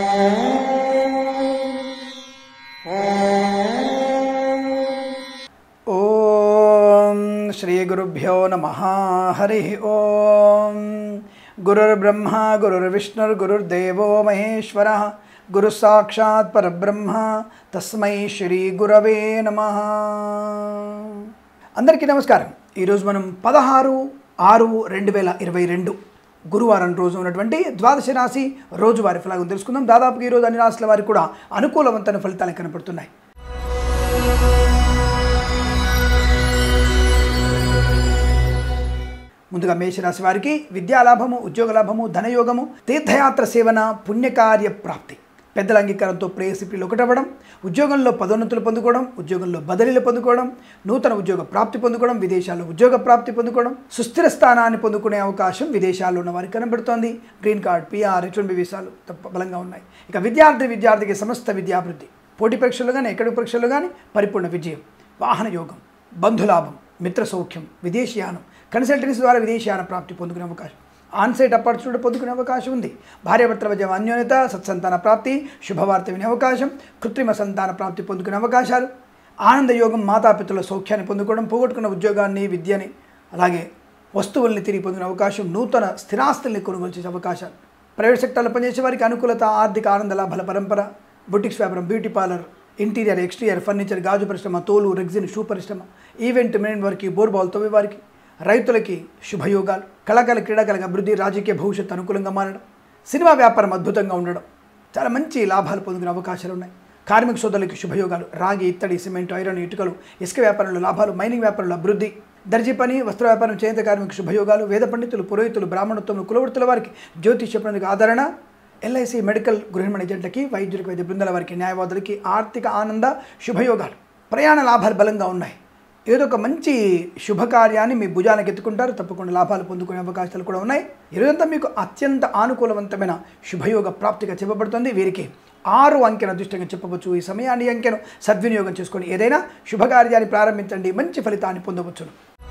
ओम श्री गुरुभ्यो नमः। हरि ओम। गुरुर्ब्रह्मा गुरुर्विष्णुर्गुरुर्देवो महेश्वरः, गुरु साक्षात् परब्रह्म तस्मै श्री गुरवे नमः। అందరికీ నమస్కారం। ఈరోజు మనం 16/6/2022 గురువారం రోజు ఉన్నటువంటి ద్వాదశ రాశి రోజువారీ ఫలాలను తెలుసుకుందాం। దాదాపుగా ఈరోజు అన్ని రాశుల వారికి కూడా అనుకూలవంతమైన ఫలితాలు కనపడుతున్నాయి। ముందుగా మేషరాశి వారికి విద్యాలాభము, ఉద్యోగ లాభము, ధనయోగము, తీర్థయాత్ర సేవన, పుణ్యకార్య ప్రాప్తి, పెద్దల అంగీకారంతో ప్రేయసిప్రిలు ఒకటవ్వడం, ఉద్యోగంలో పదోన్నతులు పొందుకోవడం, ఉద్యోగంలో బదిలీలు పొందుకోవడం, నూతన ఉద్యోగ ప్రాప్తి పొందుకోవడం, విదేశాల్లో ఉద్యోగ ప్రాప్తి పొందుకోవడం, సుస్థిర స్థానాన్ని పొందుకునే అవకాశం విదేశాల్లో ఉన్న వారికి కనబడుతోంది। గ్రీన్ కార్డ్, PR, H1B వీసాలు బలంగా ఉన్నాయి। ఇక విద్యార్థికి సమస్త విద్యాభివృద్ధి, పోటీ పరీక్షలు కానీ అకాడమిక్ పరీక్షలు కానీ పరిపూర్ణ విజయం, వాహన యోగం, బంధులాభం, మిత్ర సౌఖ్యం, విదేశీయానం, కన్సల్టెన్సీ ద్వారా విదేశీయాన ప్రాప్తి పొందుకునే అవకాశం, ఆన్సైట్ ఆపర్చునిటీ పొందుకునే అవకాశం ఉంది। భార్యాభర్తల మధ్య అన్యోన్యత, సత్సంతాన ప్రాప్తి, శుభవార్త వినే అవకాశం, కృత్రిమ సంతాన ప్రాప్తి పొందుకునే అవకాశాలు, ఆనందయోగం, మాతాపితల సౌఖ్యాన్ని పొందుకోవడం, పోగొట్టుకున్న ఉద్యోగాన్ని, విద్యని, అలాగే వస్తువుల్ని తిరిగి పొందిన అవకాశం, నూతన స్థిరాస్తుల్ని కొనుగోలు చేసే అవకాశాలు, ప్రైవేట్ సెక్టర్లో పనిచేసే వారికి అనుకూలత, ఆర్థిక ఆనంద లాభాల పరంపర, బుటిక్స్ వ్యాపారం, beauty parlour, interior, exterior, furniture, గాజు పరిశ్రమ, తోలు, రెగ్జిన్, షూ పరిశ్రమ, ఈవెంట్ మేనేజ్ వారికి, బోర్బాల్ తవ్వే వారికి, రైతులకి శుభయోగాలు, కళాకారుల క్రీడాకారులకు అభివృద్ధి, రాజకీయ భవిష్యత్తు అనుకూలంగా మారడం, సినిమా వ్యాపారం అద్భుతంగా ఉండడం, చాలా మంచి లాభాలు పొందుకునే అవకాశాలు ఉన్నాయి। కార్మిక సోదరులకి శుభయోగాలు, రాగి, ఇత్తడి, సిమెంట్, ఐరన్, ఇటుకలు, ఇసుక వ్యాపారంలో లాభాలు, మైనింగ్ వ్యాపారంలో అభివృద్ధి, దర్జీ పని, వస్త్ర వ్యాపారం, చేనేత కార్మిక శుభయోగాలు, వేద పండితులు, పురోహితులు, బ్రాహ్మణత్వం, కులవృత్తుల వారికి, జ్యోతిష్య పండితులకు ఆదరణ, LIC మెడికల్ గృహిణి ఏజెంట్లకి, వైద్యులకి, వైద్య బృందాల వారికి, న్యాయవాదులకి ఆర్థిక ఆనంద శుభయోగాలు, ప్రయాణ లాభాలు బలంగా ఉన్నాయి। ఏదో ఒక మంచి శుభకార్యాన్ని మీ భుజానికి ఎత్తుకుంటారు, తప్పకుండా లాభాలు పొందుకునే అవకాశాలు కూడా ఉన్నాయి। ఈరోజంతా మీకు అత్యంత అనుకూలవంతమైన శుభయోగ ప్రాప్తిగా చెప్పబడుతుంది। వీరికి 6 అంకెను అదృష్టంగా చెప్పవచ్చు। ఈ సమయాన్ని అంకెను సద్వినియోగం చేసుకొని ఏదైనా శుభకార్యాన్ని ప్రారంభించండి, మంచి ఫలితాన్ని పొందవచ్చును।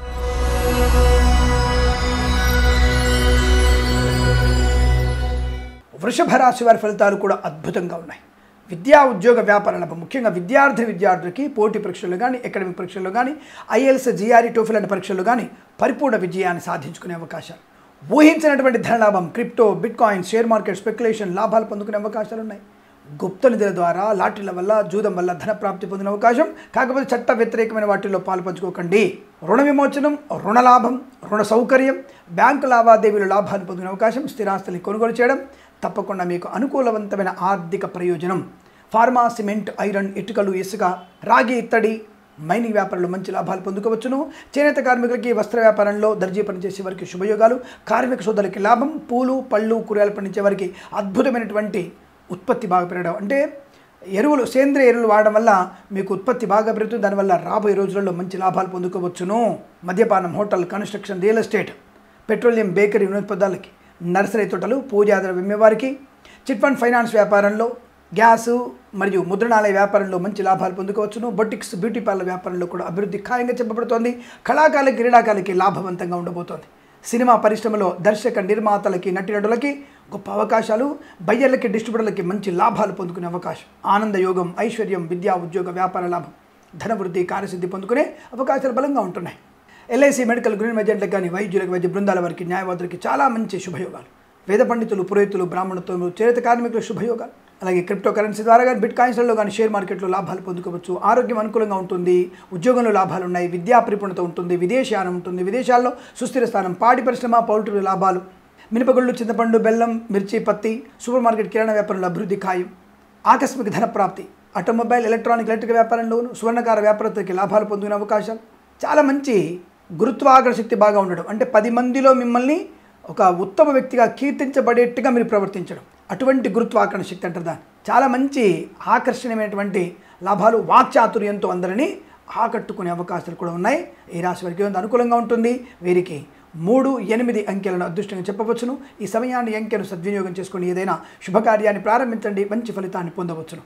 వృషభ రాశి వారి ఫలితాలు కూడా అద్భుతంగా ఉన్నాయి। విద్యా ఉద్యోగ వ్యాపార లాభం, ముఖ్యంగా విద్యార్థులకి పోటీ పరీక్షలు కానీ అకాడమిక్ పరీక్షల్లో కానీ IELTS, GRE, TOEFL లాంటి పరీక్షల్లో కానీ పరిపూర్ణ విజయాన్ని సాధించుకునే అవకాశాలు, ఊహించినటువంటి ధనలాభం, crypto, bitcoin, share market speculation లాభాలు పొందుకునే అవకాశాలు ఉన్నాయి। గుప్త నిధుల ద్వారా, లాటరీల వల్ల, జూదం వల్ల ధన ప్రాప్తి పొందిన అవకాశం, కాకపోతే చట్ట వ్యతిరేకమైన వాటిల్లో పాల్పంచుకోకండి। రుణ విమోచనం, రుణలాభం, రుణ సౌకర్యం, బ్యాంకు లావాదేవీలు లాభాలు పొందిన అవకాశం, స్థిరాస్తుల్ని కొనుగోలు చేయడం, తప్పకుండా మీకు అనుకూలవంతమైన ఆర్థిక ప్రయోజనం। ఫార్మా, సిమెంట్, ఐరన్, ఇటుకలు, ఇసుక, రాగి, ఇత్తడి, మైనింగ్ వ్యాపారంలో మంచి లాభాలు పొందుకోవచ్చును। చేనేత కార్మికులకి, వస్త్ర వ్యాపారంలో, దర్జీ పనిచేసే వారికి శుభయోగాలు, కార్మిక సోదరులకి లాభం, పూలు, పళ్ళు, కూరగాయలు పండించే వారికి అద్భుతమైనటువంటి ఉత్పత్తి బాగా పెరగడం, అంటే ఎరువులు, సేంద్రియ ఎరువులు వాడడం వల్ల మీకు ఉత్పత్తి బాగా పెరుగుతుంది, దానివల్ల రాబోయే రోజులలో మంచి లాభాలు పొందుకోవచ్చును। మద్యపానం, hotel, construction, real estate, petroleum, bakery, వినోద పదార్థాలకి, నర్సరీ తోటలు, పూజాద్రవ్యం అమ్మేవారికి, చిట్ ఫండ్ ఫైనాన్స్ వ్యాపారంలో, గ్యాసు మరియు ముద్రణాలయ వ్యాపారంలో మంచి లాభాలు పొందుకోవచ్చును। బొటిక్స్, బ్యూటీ పార్లర్ వ్యాపారంలో కూడా అభివృద్ధి ఖాయంగా చెప్పబడుతోంది। కళాకారులకి, క్రీడాకారులకి లాభవంతంగా ఉండబోతోంది। సినిమా పరిశ్రమలో దర్శక, నిర్మాతలకి, నటీనటులకి గొప్ప అవకాశాలు, బయ్యర్లకి, డిస్ట్రిబ్యూటర్లకి మంచి లాభాలు పొందుకునే అవకాశం, ఆనంద యోగం, ఐశ్వర్యం, విద్యా ఉద్యోగ వ్యాపార లాభం, ధనవృద్ధి, కార్యసిద్ధి పొందుకునే అవకాశాలు బలంగా ఉంటున్నాయి। LIC మెడికల్ గృహిణి ఏజెంట్లకు కానీ, వైద్యులకు, వైద్య బృందాల వారికి, న్యాయవాదులకి చాలా మంచి శుభయోగాలు, వేద పండితులు, పురోహితులు, బ్రాహ్మణత్వములు, చేనేత కార్మికుల శుభయోగాలు, అలాగే క్రిప్టో కరెన్సీ ద్వారా కానీ, బిట్ కాయిన్స్లలో కానీ, షేర్ మార్కెట్లో లాభాలు పొందుకోవచ్చు। ఆరోగ్యం అనుకూలంగా ఉంటుంది, ఉద్యోగంలో లాభాలు ఉన్నాయి, విద్యా పరిపూర్ణత ఉంటుంది, విదేశీయానం ఉంటుంది, విదేశాల్లో సుస్థిర స్థానం, పాడి పరిశ్రమ, పౌల్ట్రీ లాభాలు, మినపగుళ్ళు, చింతపండు, బెల్లం, మిర్చి, పత్తి, సూపర్ మార్కెట్, కిరాణా వ్యాపారంలో అభివృద్ధి ఖాయం, ఆకస్మిక ధన ప్రాప్తి, ఆటోమొబైల్, ఎలక్ట్రిక్ వ్యాపారంలోను, స్వర్ణకార వ్యాపారస్తులకి లాభాలు పొందుకునే అవకాశాలు, చాలా మంచి గురుత్వాకర్షణ శక్తి బాగా ఉండడం, అంటే 10 మందిలో మిమ్మల్ని ఒక ఉత్తమ వ్యక్తిగా కీర్తించబడేట్టుగా మీరు ప్రవర్తించడం, అటువంటి గురుత్వాకర్షణ శక్తి అంటారు దాన్ని। చాలా మంచి ఆకర్షణీయమైనటువంటి లాభాలు, వాక్చాతుర్యంతో అందరినీ ఆకట్టుకునే అవకాశాలు కూడా ఉన్నాయి। ఈ రాశి వారికి అనుకూలంగా ఉంటుంది। వీరికి 3, 8 అంకెలను అదృష్టంగా చెప్పవచ్చును। ఈ సమయాన్ని అంకెను సద్వినియోగం చేసుకొని ఏదైనా శుభకార్యాన్ని ప్రారంభించండి, మంచి ఫలితాన్ని పొందవచ్చును।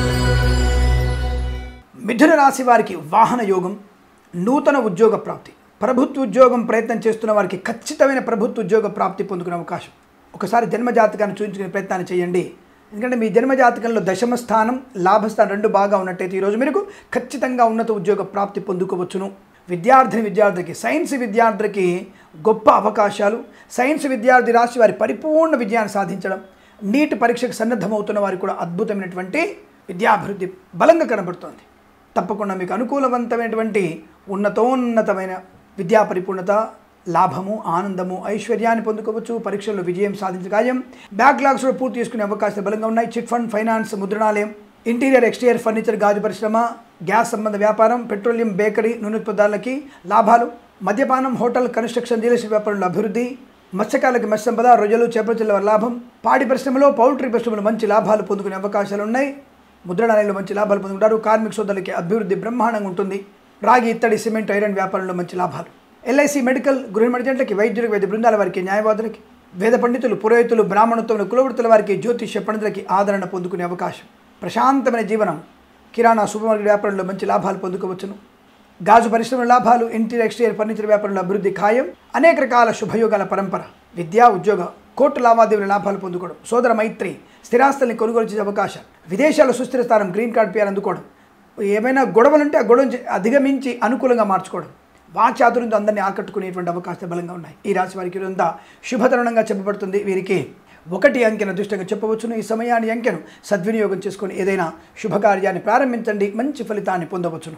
మిథున రాశి వారికి వాహన యోగం, నూతన ఉద్యోగ ప్రాప్తి, ప్రభుత్వ ఉద్యోగం ప్రయత్నం చేస్తున్న వారికి ఖచ్చితమైన ప్రభుత్వ ఉద్యోగ ప్రాప్తి పొందుకునే అవకాశం. ఒకసారి జన్మజాతకాన్ని చూపించుకునే ప్రయత్నాన్ని చేయండి. ఎందుకంటే మీ జన్మజాతకంలో దశమ స్థానం లాభస్థానం రెండు బాగా ఉన్నట్టయితే ఈరోజు మీకు ఖచ్చితంగా ఉన్నత ఉద్యోగ ప్రాప్తి పొందుకోవచ్చును. విద్యార్థికి సైన్స్ విద్యార్థులకి గొప్ప అవకాశాలు. సైన్స్ విద్యార్థి రాశి వారి పరిపూర్ణ విజయాన్ని సాధించడం, నీట్ పరీక్షకు సన్నద్ధమవుతున్న వారికి కూడా అద్భుతమైనటువంటి విద్యాభివృద్ధి బలంగా కనబడుతోంది. తప్పకుండా మీకు అనుకూలవంతమైనటువంటి ఉన్నతోన్నతమైన విద్యా పరిపూర్ణత, లాభము, ఆనందము, ఐశ్వర్యాన్ని పొందుకోవచ్చు. పరీక్షల్లో విజయం సాధించే కార్యం. బ్యాక్లాగ్స్ కూడా పూర్తి చేసుకునే అవకాశాలు బలంగా ఉన్నాయి. చిట్ ఫండ్, ఫైనాన్స్, ముద్రణాలయం, ఇంటీరియర్ ఎక్స్టీరియర్ ఫర్నిచర్, గాజు పరిశ్రమ, గ్యాస్ సంబంధ వ్యాపారం, పెట్రోలియం, బేకరీ, నూనె పదార్థాలకి లాభాలు, మద్యపానం, హోటల్, కన్స్ట్రక్షన్, రియల్ ఎస్టేట్ వ్యాపారంలో అభివృద్ధి, మత్స్యకారులకి మత్స్య సంపద, రొయ్యలు, చేపల చెల్లెల లాభం, పాడి పరిశ్రమలో, పౌల్ట్రీ పరిశ్రమలో మంచి లాభాలు పొందుకునే అవకాశాలు ఉన్నాయి. ముద్రణాలయంలో మంచి లాభాలు పొందుకుంటారు. కార్మిక సోదరులకి అభివృద్ధి బ్రహ్మాండంగా ఉంటుంది. రాగి, ఇత్తడి, సిమెంట్, ఐరన్ వ్యాపారంలో మంచి లాభాలు. ఎల్ఐసి, మెడికల్, గృహ మర్జెంట్లకి, వైద్యులకు, వైద్య బృందాల వారికి, న్యాయవాదులకి, వేద పండితులు, పురోహితులు, బ్రాహ్మణత్వంలో కులవృత్తుల వారికి, జ్యోతిష్య పండితులకి ఆదరణ పొందుకునే అవకాశం. ప్రశాంతమైన జీవనం. కిరాణా, సూపర్ మార్కెట్ వ్యాపారంలో మంచి లాభాలు పొందుకోవచ్చును. గాజు పరిశ్రమల లాభాలు, ఇంటీరియర్ ఎక్స్టీరియర్ ఫర్నిచర్ వ్యాపారంలో అభివృద్ధి ఖాయం. అనేక రకాల శుభయోగాల పరంపర. విద్యా, ఉద్యోగ, కోర్టు లావాదేవీల లాభాలు పొందుకోవడం. సోదర మైత్రి, స్థిరాస్తుల్ని కొనుగోలు చేసే అవకాశం. విదేశాల్లో సుస్థిర స్థానం, గ్రీన్ కార్డ్ PR అందుకోవడం. ఏమైనా గొడవలుంటే ఆ గొడవ అధిగమించి అనుకూలంగా మార్చుకోవడం. వాచాతుర్యంతో అందరినీ ఆకట్టుకునేటువంటి అవకాశాలు బలంగా ఉన్నాయి. ఈ రాశి వారికి ఇదంతా శుభతరుణంగా చెప్పబడుతుంది. వీరికి 1 అంకెను అదృష్టంగా చెప్పవచ్చును. ఈ సమయాన్ని అంకెను సద్వినియోగం చేసుకొని ఏదైనా శుభకార్యాన్ని ప్రారంభించండి, మంచి ఫలితాన్ని పొందవచ్చును.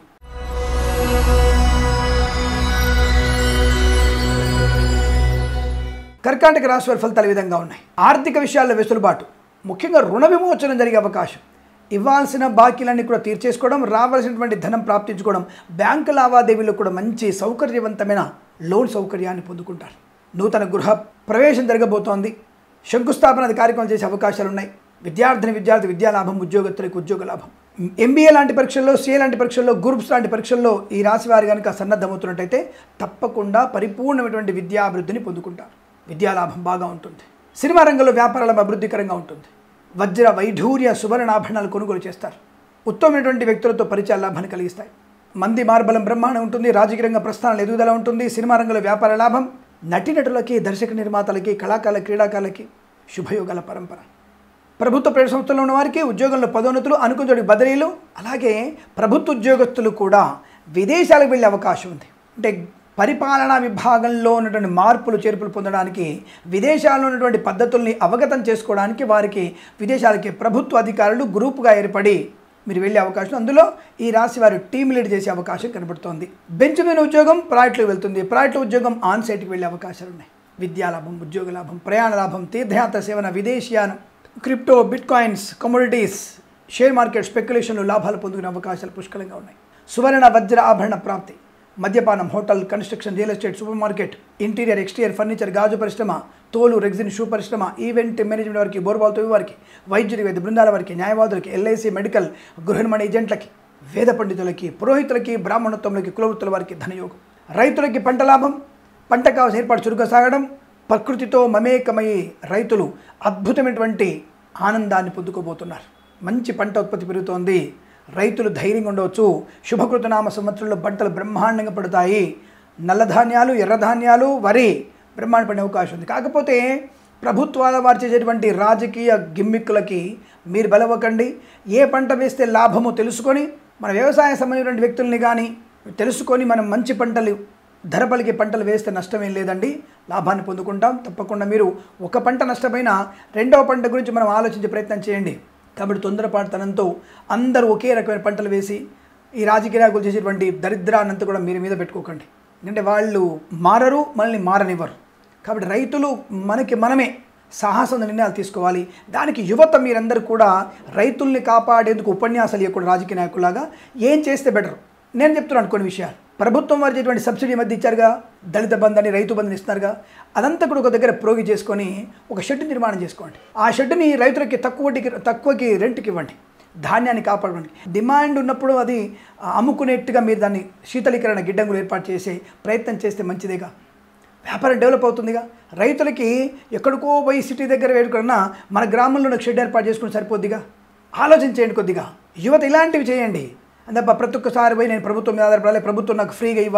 కర్కాటక రాశి వారి ఫలితాలు ఈ విధంగా ఉన్నాయి. ఆర్థిక విషయాల్లో వెసులుబాటు, ముఖ్యంగా రుణ విమోచనం జరిగే అవకాశం. ఇవ్వాల్సిన బాకీలన్నీ కూడా తీర్చేసుకోవడం, రావాల్సినటువంటి ధనం ప్రాప్తించుకోవడం. బ్యాంకు లావాదేవీలో కూడా మంచి సౌకర్యవంతమైన లోన్ సౌకర్యాన్ని పొందుకుంటారు. నూతన గృహ ప్రవేశం జరగబోతోంది. శంకుస్థాపన కార్యక్రమాలు చేసే అవకాశాలు ఉన్నాయి. విద్యార్థి విద్యా లాభం, ఉద్యోగస్తులకు ఉద్యోగ లాభం. MBA లాంటి పరీక్షల్లో, CA లాంటి పరీక్షల్లో, గ్రూప్స్ లాంటి పరీక్షల్లో ఈ రాశి వారి కనుక సన్నద్ధమవుతున్నట్టయితే తప్పకుండా పరిపూర్ణమైనటువంటి విద్యాభివృద్ధిని పొందుకుంటారు. విద్యాలాభం బాగా ఉంటుంది. సినిమా రంగంలో వ్యాపారాల అభివృద్ధికరంగా ఉంటుంది. వజ్ర, వైఢూర్య, సువర్ణాభరణాలు కొనుగోలు చేస్తారు. ఉత్తమమైనటువంటి వ్యక్తులతో పరిచయ లాభాన్ని కలిగిస్తాయి. మంది మార్బలం బ్రహ్మాండం ఉంటుంది. రాజకీయ రంగ ప్రస్థానాలు ఎదుగుదల ఉంటుంది. సినిమా రంగంలో వ్యాపార లాభం. నటీనటులకి, దర్శక నిర్మాతలకి, కళాకారులకి, క్రీడాకారులకి శుభయోగాల పరంపర. ప్రభుత్వ ప్రైవేట్ సంస్థల్లో ఉన్న వారికి ఉద్యోగంలో పదోన్నతులు, అనుకున్న బదిలీలు. అలాగే ప్రభుత్వ ఉద్యోగస్తులు కూడా విదేశాలకు వెళ్ళే అవకాశం ఉంది. అంటే పరిపాలనా విభాగంలో ఉన్నటువంటి మార్పులు చేర్పులు పొందడానికి, విదేశాల్లో ఉన్నటువంటి పద్ధతుల్ని అవగతం చేసుకోవడానికి వారికి విదేశాలకి ప్రభుత్వ అధికారులు గ్రూపుగా ఏర్పడి మీరు వెళ్ళే అవకాశం. అందులో ఈ రాశి వారు టీమ్ లీడ్ చేసే అవకాశం కనబడుతోంది. బెంచ్ మీద ఉద్యోగం ప్రైవేట్లోకి వెళ్తుంది. ప్రైవేట్లో ఉద్యోగం ఆన్ సైట్కి వెళ్ళే అవకాశాలు ఉన్నాయి. విద్యాలాభం, ఉద్యోగ లాభం, ప్రయాణ లాభం, తీర్థయాత్ర సేవన, విదేశీయానం, crypto, bitcoins, commodities, share market స్పెక్యులేషన్లు లాభాలు పొందుకునే అవకాశాలు పుష్కలంగా ఉన్నాయి. సువర్ణ, వజ్ర ఆభరణ ప్రాప్తి. మద్యపానం, hotel, construction, real estate, supermarket, interior exterior furniture, గాజు పరిశ్రమ, తోలు, రెగ్జిన్, షూ పరిశ్రమ, ఈవెంట్ మేనేజ్మెంట్ వారికి, బోర్బాల్ తోవి వారికి, వైద్యుడి, వైద్య బృందాల వారికి, న్యాయవాదులకి, ఎల్ఐసి, మెడికల్, గృహనిర్మాణ ఏజెంట్లకి, వేద పండితులకి, పురోహితులకి, బ్రాహ్మణత్వంలోకి, కులవృత్తుల వారికి ధనయోగం. రైతులకి పంట లాభం. పంట కావాల్సిన ఏర్పాటు చురుగ్గా సాగడం. ప్రకృతితో మమేకమై రైతులు అద్భుతమైనటువంటి ఆనందాన్ని పొందుకోబోతున్నారు. మంచి పంట ఉత్పత్తి పెరుగుతోంది. రైతులు ధైర్యంగా ఉండవచ్చు. శుభకృతనామ సంవత్సరంలో పంటలు బ్రహ్మాండంగా పడతాయి. నల్లధాన్యాలు, ఎర్రధాన్యాలు, వరి బ్రహ్మాండ పడే అవకాశం ఉంది. కాకపోతే ప్రభుత్వాల వారు చేసేటువంటి రాజకీయ గిమ్మిక్కులకి మీరు బలవ్వకండి. ఏ పంట వేస్తే లాభమో తెలుసుకొని, మన వ్యవసాయ సంబంధించిన వ్యక్తుల్ని కానీ తెలుసుకొని మనం మంచి పంటలు, ధర పలికే పంటలు వేస్తే నష్టమేం లేదండి, లాభాన్ని పొందుకుంటాం. తప్పకుండా మీరు ఒక పంట నష్టమైనా రెండవ పంట గురించి మనం ఆలోచించే ప్రయత్నం చేయండి. కాబట్టి తొందరపాటుతనంతో అందరూ ఒకే రకమైన పంటలు వేసి ఈ రాజకీయ నాయకులు చేసేటువంటి దరిద్రాన్నంతా కూడా మీరు మీద పెట్టుకోకండి. ఎందుకంటే వాళ్ళు మారరు, మనల్ని మారనివ్వరు. కాబట్టి రైతులు మనమే సాహస నిర్ణయాలు తీసుకోవాలి. దానికి యువత మీరందరూ కూడా రైతుల్ని కాపాడేందుకు ఉపన్యాసాలు ఇవ్వకుండా రాజకీయ నాయకులాగా ఏం చేస్తే బెటర్. నేను చెప్తున్నాను కొన్ని విషయాలు. ప్రభుత్వం వారు చేసేటువంటి సబ్సిడీ మధ్య ఇచ్చారుగా, దళిత బంధాన్ని, రైతు బంధుని ఇస్తున్నారుగా, అదంతా కూడా ఒక దగ్గర ప్రోగి చేసుకొని ఒక షెడ్ నిర్మాణం చేసుకోండి. ఆ షెడ్ని రైతులకి తక్కువకి రెంట్కి ఇవ్వండి. ధాన్యాన్ని కాపాడండి. డిమాండ్ ఉన్నప్పుడు అది అమ్ముకునేట్టుగా మీరు దాన్ని శీతలీకరణ గిడ్డంగులు ఏర్పాటు చేసే ప్రయత్నం చేస్తే మంచిదేగా. వ్యాపారం డెవలప్ అవుతుందిగా. రైతులకి ఎక్కడికో పోయి సిటీ దగ్గర వేడుకన్నా మన గ్రామంలో షెడ్ ఏర్పాటు చేసుకుని సరిపోద్దిగా. ఆలోచించేయండి కొద్దిగా. యువత ఇలాంటివి చేయండి. తప్ప ప్రతి ఒక్కసారి పోయి నేను ప్రభుత్వం మీద ఆధారపడాలి, ప్రభుత్వం నాకు ఫ్రీగా ఇవ్వాలి,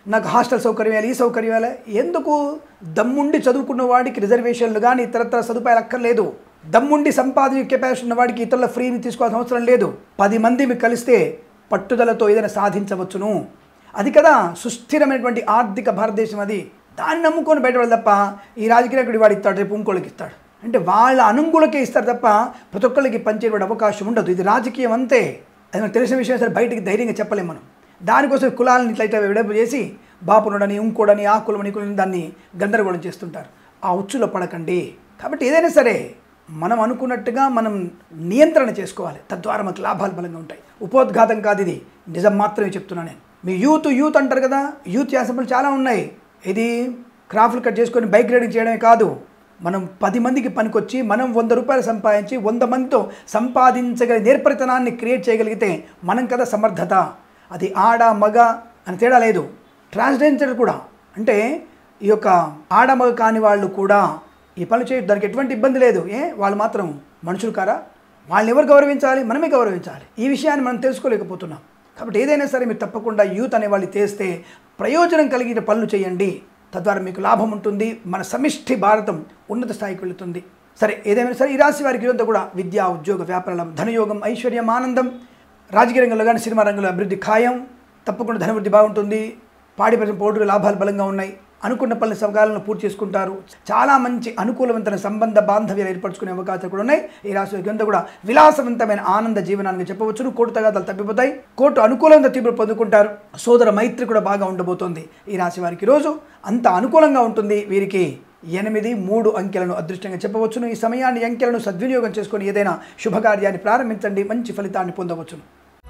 నాకు హాస్టల్ సౌకర్యం ఇవ్వాలి, ఈ సౌకర్యం ఇవ్వాలి. ఎందుకు? దమ్ముండి చదువుకున్న వాడికి రిజర్వేషన్లు కానీ ఇతరత్ర సదుపాయాలు అక్కర్లేదు. దమ్ముండి సంపాదన కెపాసిటీ ఉన్న వాడికి ఇతరుల ఫ్రీని తీసుకోవాల్సిన అవసరం లేదు. 10 మంది మీకు కలిస్తే పట్టుదలతో ఏదైనా సాధించవచ్చును. అది కదా సుస్థిరమైనటువంటి ఆర్థిక భారతదేశం. అది దాన్ని నమ్ముకొని బయటపడాలి తప్ప ఈ రాజకీయ నాయకుడు వాడు ఇస్తాడు, రేపు ఇంకోళ్ళకి ఇస్తాడు అంటే వాళ్ళ అనుకూలకే ఇస్తారు తప్ప ప్రతి ఒక్కరికి పంచేటువంటి అవకాశం ఉండదు. ఇది రాజకీయం అంతే. అది మనకు తెలిసిన విషయం సరే బయటికి ధైర్యంగా చెప్పలేము మనం. దానికోసం కులాలను ఇట్లయితే విడపు చేసి బాపునుడని ఇంకోడని ఆ కులమని కులని దాన్ని గందరగోళం చేస్తుంటారు. ఆ ఉచ్చులో పడకండి. కాబట్టి ఏదైనా సరే మనం అనుకున్నట్టుగా మనం నియంత్రణ చేసుకోవాలి. తద్వారా మనకు లాభాలు బలంగా ఉంటాయి. ఉపోద్ఘాతం కాదు, ఇది నిజం మాత్రమే చెప్తున్నాను నేను. మీ యూత్ అంటారు కదా, యూత్ యాసంపులు చాలా ఉన్నాయి. ఇది క్రాఫ్ట్లు కట్ చేసుకొని బైక్ రైడింగ్ చేయడమే కాదు, మనం 10 మందికి పనికొచ్చి మనం 100 రూపాయలు సంపాదించి 100 మందితో సంపాదించగల నేర్పరితనాన్ని క్రియేట్ చేయగలిగితే మనం కదా సమర్థత. అది ఆడ మగ అని తేడా లేదు. ట్రాన్స్జెండర్ కూడా అంటే ఈ యొక్క ఆడ మగ కాని వాళ్ళు కూడా ఈ పనులు చేయడం దానికి ఎటువంటి ఇబ్బంది లేదు. వాళ్ళు మాత్రం మనుషులు కారా? వాళ్ళని ఎవరు గౌరవించాలి? మనమే గౌరవించాలి. ఈ విషయాన్ని మనం తెలుసుకోలేకపోతున్నాం. కాబట్టి ఏదైనా సరే మీరు తప్పకుండా యూత్ అనే వాళ్ళు చేస్తే ప్రయోజనం కలిగిన పనులు చేయండి. తద్వారా మీకు లాభం ఉంటుంది. మన సమిష్టి భారతం ఉన్నత స్థాయికి వెళుతుంది. సరే ఏదేమైనా సరే ఈ రాశి వారికి ఇదంతా కూడా విద్యా ఉద్యోగ వ్యాపారం ధనయోగం ఐశ్వర్యం ఆనందం. రాజకీయ రంగంలో కానీ సినిమా రంగంలో అభివృద్ధి ఖాయం. తప్పకుండా ధనవృద్ధి బాగుంటుంది. పాడి పరిశ్రమ పోటీ లాభాలు బలంగా ఉన్నాయి. అనుకున్న పనులు సకాలంలో పూర్తి చేసుకుంటారు. చాలా మంచి అనుకూలవంతమైన సంబంధ బాంధవ్యాలు ఏర్పరచుకునే అవకాశాలు కూడా ఉన్నాయి. ఈ రాశి వారికి అంతా కూడా విలాసవంతమైన ఆనంద జీవనాన్ని చెప్పవచ్చును. కోర్టు తగాదాలు తప్పిపోతాయి. కోర్టు అనుకూలంగా తీర్పు పొందుకుంటారు. సోదర మైత్రి కూడా బాగా ఉండబోతోంది. ఈ రాశి వారికి రోజు అంత అనుకూలంగా ఉంటుంది. వీరికి 8, 3 అంకెలను అదృష్టంగా చెప్పవచ్చును. ఈ సమయాన్ని అంకెలను సద్వినియోగం చేసుకొని ఏదైనా శుభకార్యాన్ని ప్రారంభించండి. మంచి ఫలితాన్ని పొందవచ్చును.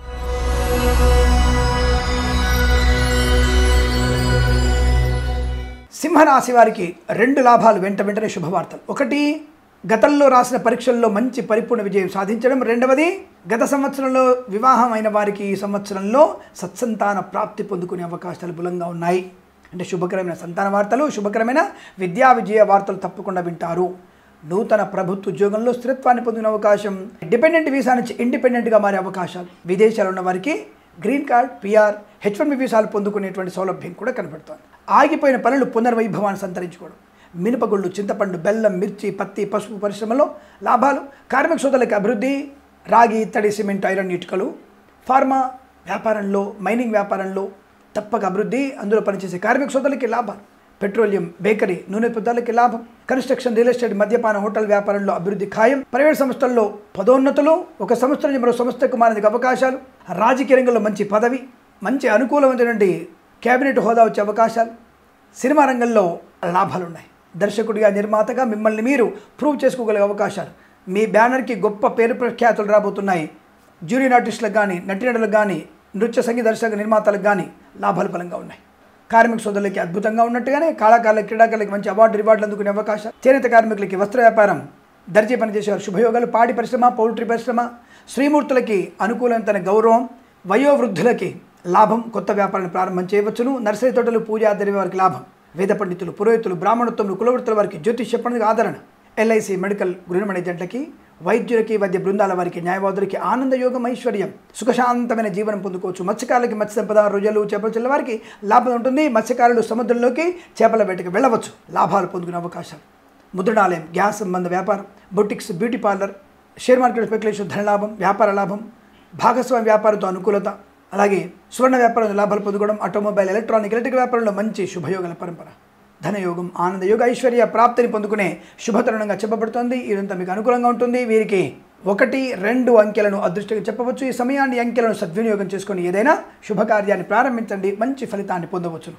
సింహరాశి వారికి 2 లాభాలు వెంటనే శుభవార్తలు. ఒకటి, గతంలో రాసిన పరీక్షల్లో మంచి పరిపూర్ణ విజయం సాధించడం. రెండవది, గత సంవత్సరంలో వివాహం అయిన వారికి ఈ సంవత్సరంలో సత్సంతాన ప్రాప్తి పొందుకునే అవకాశాలు బలంగా ఉన్నాయి. అంటే శుభకరమైన సంతాన వార్తలు, శుభకరమైన విద్యా విజయ వార్తలు తప్పకుండా వింటారు. నూతన ప్రభుత్వ ఉద్యోగంలో స్థిరత్వాన్ని పొందిన అవకాశం. డిపెండెంట్ వీసా నుంచి ఇండిపెండెంట్గా మారే అవకాశాలు. విదేశాలు ఉన్న వారికి గ్రీన్ కార్డ్, పిఆర్, H1B వీసాలు పొందుకునేటువంటి సౌలభ్యం కూడా కనబడుతోంది. ఆగిపోయిన పనులు పునర్వైభవాన్ని సంతరించుకోవడం. మినపగుళ్ళు, చింతపండు, బెల్లం, మిర్చి, పత్తి, పసుపు పరిశ్రమలో లాభాలు. కార్మిక సోదరులకు అభివృద్ధి. రాగి, ఇత్తడి, సిమెంట్, ఐరన్, ఇటుకలు. ఫార్మా వ్యాపారంలో, మైనింగ్ వ్యాపారంలో తప్పక అభివృద్ధి. అందులో పనిచేసే కార్మిక సోదరులకి లాభాలు. పెట్రోలియం, బేకరీ, నూనె పదార్థాలకి లాభం. కన్స్ట్రక్షన్, రియల్ ఎస్టేట్, మద్యపాన, హోటల్ వ్యాపారంలో అభివృద్ధి ఖాయం. ప్రైవేట్ సంస్థల్లో పదోన్నతులు. ఒక సంస్థ నుంచి మరో సంస్థకు మారేందుకు అవకాశాలు. రాజకీయ రంగంలో మంచి పదవి, మంచి అనుకూలమైనటువంటి క్యాబినెట్ హోదా వచ్చే అవకాశాలు. సినిమా రంగంలో లాభాలు ఉన్నాయి. దర్శకుడిగా, నిర్మాతగా మిమ్మల్ని మీరు ప్రూవ్ చేసుకోగలిగే అవకాశాలు. మీ బ్యానర్కి గొప్ప పేరు ప్రఖ్యాతులు రాబోతున్నాయి. జూనియర్ ఆర్టిస్టులకు కానీ, నటీనటులకు కానీ, నృత్య సంగీత దర్శక నిర్మాతలకు కానీ లాభాలు బలంగా ఉన్నాయి. కార్మిక సోదరులకి అద్భుతంగా ఉన్నట్టుగానే కళాకారులకు, క్రీడాకారులకి మంచి రివార్డులు అందుకునే అవకాశం. చేనేత కార్మికులకి వస్త్ర వ్యాపారం, దర్జీ పనిచేసేవారు శుభయోగాలు. పాడి పరిశ్రమ, పౌల్ట్రీ పరిశ్రమ, శ్రీమూర్తులకి అనుకూలమైన గౌరవం. వయోవృద్ధులకి లాభం. కొత్త వ్యాపారాన్ని ప్రారంభం చేయవచ్చును. నర్సరీ తోటలు, పూజా ద్రవ్య వారికి లాభం. వేద పండితులు, పురోహితులు, బ్రాహ్మణోత్తములు, కులవృత్తుల వారికి జ్యోతిష్య పండుగ ఆదరణ. ఎల్ఐసి, మెడికల్, గృహ ఏజెంట్లకి, వైద్యులకి, వైద్య బృందాల వారికి, న్యాయవాదులకి ఆనందయోగం, ఐశ్వర్యం, సుఖశాంతమైన జీవనం పొందుకోవచ్చు. మత్స్యకారులకి మత్స్య సంపద, రొయ్యలు, చేపల చెల్ల వారికి లాభం ఉంటుంది. మత్స్యకారులు సముద్రంలోకి చేపల వేటకు వెళ్ళవచ్చు. లాభాలు పొందుకునే అవకాశం. ముద్రణాలయం, గ్యాస్ సంబంధ వ్యాపారం, boutiques, beauty parlour, share market speculation, ధనలాభం, వ్యాపార లాభం. భాగస్వామ్య వ్యాపారంతో అనుకూలత. అలాగే సువర్ణ వ్యాపారంలో లాభాలు పొందుకోవడం. ఆటోమొబైల్, ఎలక్ట్రికల్ వ్యాపారంలో మంచి శుభయోగాల పరంపర. ధనయోగం, ఆనందయోగ, ఐశ్వర్య ప్రాప్తిని పొందుకునే శుభతరుణంగా చెప్పబడుతోంది. ఇదంతా మీకు అనుకూలంగా ఉంటుంది. వీరికి 1, 2 అంకెలను అదృష్టంగా చెప్పవచ్చు. ఈ సమయాన్ని అంకెలను సద్వినియోగం చేసుకొని ఏదైనా శుభకార్యాన్ని ప్రారంభించండి. మంచి ఫలితాన్ని పొందవచ్చును.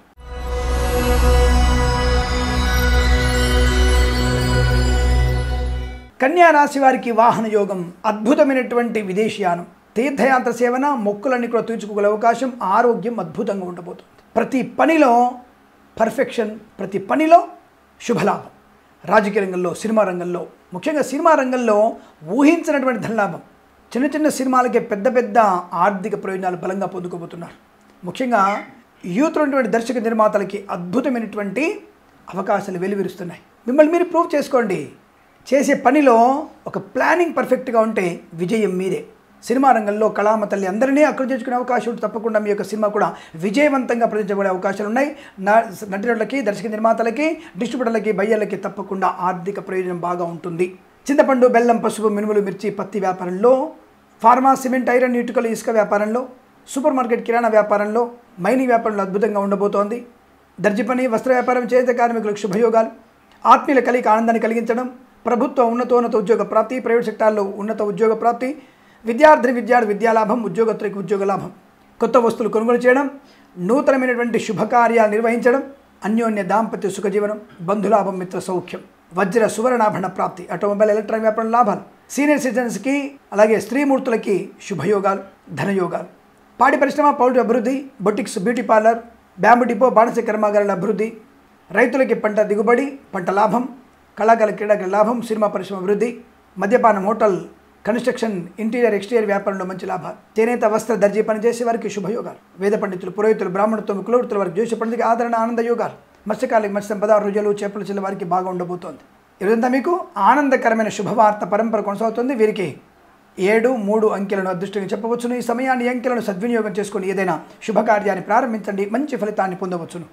కన్యా రాశి వారికి వాహన యోగం, అద్భుతమైనటువంటి విదేశీయానం, తీర్థయాత్ర సేవన, మొక్కులన్నీ కూడా తీర్చుకోగల అవకాశం. ఆరోగ్యం అద్భుతంగా ఉండబోతుంది. ప్రతి పనిలో పర్ఫెక్షన్, ప్రతి పనిలో శుభలాభం. రాజకీయ రంగంలో, సినిమా రంగంలో, ముఖ్యంగా సినిమా రంగంలో ఊహించినటువంటి ధనలాభం. చిన్న సినిమాలకే పెద్ద ఆర్థిక ప్రయోజనాలు బలంగా పొందుకోబోతున్నారు. ముఖ్యంగా యూత్ ఉన్నటువంటి దర్శక నిర్మాతలకి అద్భుతమైనటువంటి అవకాశాలు వెలువరుస్తున్నాయి. మిమ్మల్ని మీరు ప్రూవ్ చేసుకోండి. చేసే పనిలో ఒక ప్లానింగ్ పర్ఫెక్ట్గా ఉంటే విజయం మీదే. సినిమా రంగంలో కళామ తల్లి అందరినీ ఆకర్షించుకునే అవకాశం ఉంటుంది. తప్పకుండా మీ యొక్క సినిమా కూడా విజయవంతంగా ప్రదర్శించబడే అవకాశాలు ఉన్నాయి. నటులకి, దర్శక నిర్మాతలకి, డిస్ట్రిబ్యూటర్లకి, బయ్యర్లకి తప్పకుండా ఆర్థిక ప్రయోజనం బాగా ఉంటుంది. చింతపండు, బెల్లం, పసుపు, మినుములు, మిర్చి, పత్తి వ్యాపారంలో, ఫార్మా, సిమెంట్, ఐరన్, ఇటుకలు, ఇసుక వ్యాపారంలో, సూపర్ మార్కెట్ కిరాణా వ్యాపారంలో, మైనింగ్ వ్యాపారంలో అద్భుతంగా ఉండబోతోంది. దర్జీ పని, వస్త్ర వ్యాపారం, చేనేత కార్మికులకు శుభయోగాలు, ఆత్మీయుల కలిగి ఆనందాన్ని కలిగించడం, ప్రభుత్వ ఉన్నతోన్నత ఉద్యోగ ప్రాప్తి, ప్రైవేట్ సెక్టార్లో ఉన్నత ఉద్యోగ ప్రాప్తి, విద్యార్థి విద్యాలాభం, ఉద్యోగత్తులకు ఉద్యోగ లాభం, కొత్త వస్తువులు కొనుగోలు చేయడం, నూతనమైనటువంటి శుభకార్యాలు నిర్వహించడం, అన్యోన్య దాంపత్య సుఖజీవనం, బంధులాభం, మిత్ర సౌఖ్యం, వజ్ర సువర్ణాభరణ ప్రాప్తి, ఆటోమొబైల్, ఎలక్ట్రానిక్ వ్యాపారం లాభాలు, సీనియర్ సిటిజన్స్కి అలాగే స్త్రీమూర్తులకి శుభయోగాలు, ధనయోగాలు, పాడి పరిశ్రమ, పౌల్ట్రీ అభివృద్ధి, boutiques, beauty parlour, bamboo depot, బాణస కర్మాగారాల అభివృద్ధి, రైతులకి పంట దిగుబడి, పంట లాభం, కళాకారుల క్రీడాకారుల లాభం, సినిమా పరిశ్రమ అభివృద్ధి, మద్యపానం, హోటల్, కన్స్ట్రక్షన్, ఇంటీరియర్, ఎక్స్టీరియర్ వ్యాపారంలో మంచి లాభాలు, చేనేత, వస్త్ర, దర్జీ పనిచేసే వారికి శుభయోగాలు, వేద పండితులు, పురోహితులు, బ్రాహ్మణత్వం, కులవృత్తుల వారికి, జ్యోతిష పండితులకి ఆదరణ, ఆనంద యోగాలు, మత్స్యకారులకి మత్స్య సంపద, రొయ్యలు, చేపల చిల్ల వారికి బాగా ఉండబోతోంది. ఇదంతా మీకు ఆనందకరమైన శుభవార్త పరంపర కొనసాగుతుంది. వీరికి 7, 3 అంకెలను అదృష్టంగా చెప్పవచ్చును. ఈ సమయాన్ని, అంకెలను సద్వినియోగం చేసుకుని ఏదైనా శుభకార్యాన్ని ప్రారంభించండి, మంచి ఫలితాన్ని పొందవచ్చును.